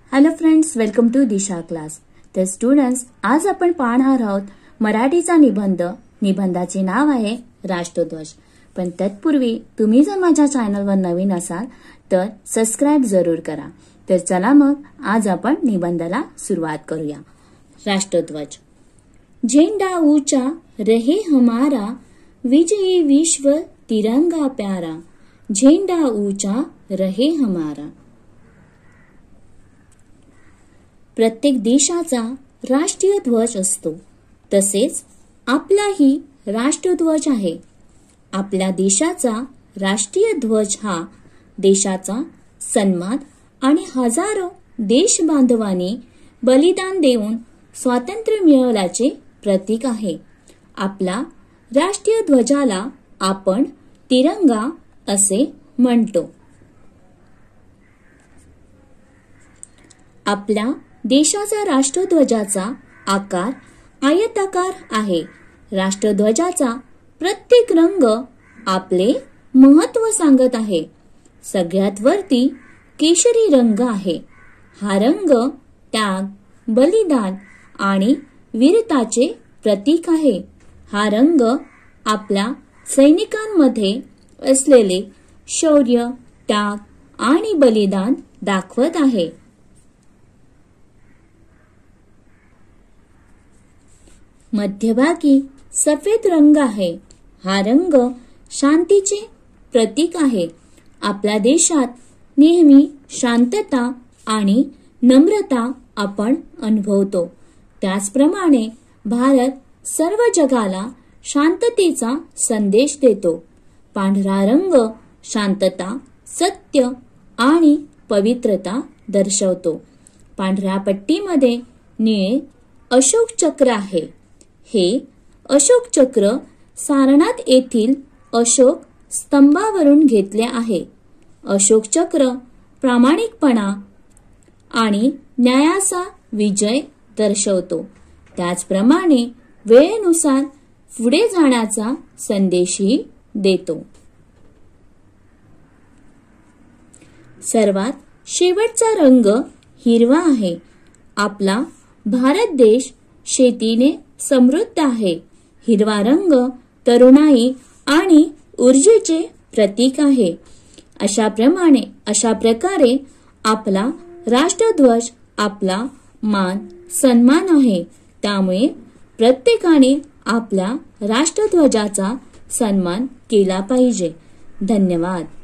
Hello friends, welcome to Disha class. तर students, आज आपण पाहणार आहोत मराठीचा निबंध। निबंधाचे नाव आहे राष्ट्रध्वज। पण तत्पूर्वी तुम्ही जर माझ्या चॅनलवर नवीन असाल तर सबस्क्राइब जरूर करा। तर चला मग आज आपण निबंधाला सुरुवात करूया। राष्ट्रध्वज। झेंडा ऊंचा रहे हमारा, विजयी विश्व तिरंगा प्यारा। झेंडा ऊंचा रहे हमारा। प्रत्येक देशाचा राष्ट्रीय ध्वज असतो, तसेच आपलाही राष्ट्रध्वज आहे। आपल्या देशाचा राष्ट्रीय ध्वज हा देशाचा सन्मान आणि हजारो देशबांधवांनी बलिदान देऊन स्वातंत्र्य मिळवल्याचे प्रतीक आहे। आपला राष्ट्रीय ध्वजाला आपण तिरंगा असे म्हणतो। आपल्या देशाचा राष्ट्रध्वजाचा आकार आयताकार आहे। राष्ट्रध्वजाचा प्रत्येक रंग आपले महत्त्व सांगत आहे। सगळ्यात वरती केशरी रंग आहे। हा रंग त्याग, बलिदान आणि वीरताचे प्रतीक आहे। हा रंग आपल्या सैनिकांमध्ये असलेले शौर्य, त्याग आणि बलिदान दाखवत आहे। मध्यभागी सफेद रंग आहे। हा रंग शांतीचे प्रतीक आहे। आपल्या देशात नेहमी शांतता आणि नम्रता आपण अनुभवतो। त्याचप्रमाणे भारत सर्व जगाला शांततेचा संदेश देतो। पांढरा रंग शांतता, सत्य आणि पवित्रता दर्शवतो। पांढऱ्या पट्टीमध्ये निळे अशोक चक्र आहे। हे अशोक चक्र सारनाथ येथील अशोक स्तंभावरून घेतले आहे। अशोक चक्र प्रामाणिकपणा आणि न्यायाचा विजय दर्शवतो। त्याचप्रमाणे वेळेनुसार पुढे जाण्याचा संदेशही देतो। सर्वात शेवटचा रंग हिरवा आहे। आपला भारत देश शेतीने समृद्ध आहे। हिरवा रंग तरुणाई आणि ऊर्जेचे प्रतीक आहे। अशा प्रकारे आपला राष्ट्रध्वज आपला मान सन्मान आहे। त्यामुळे प्रत्येकाने आपल्या राष्ट्रध्वजाचा सन्मान केला पाहिजे। धन्यवाद।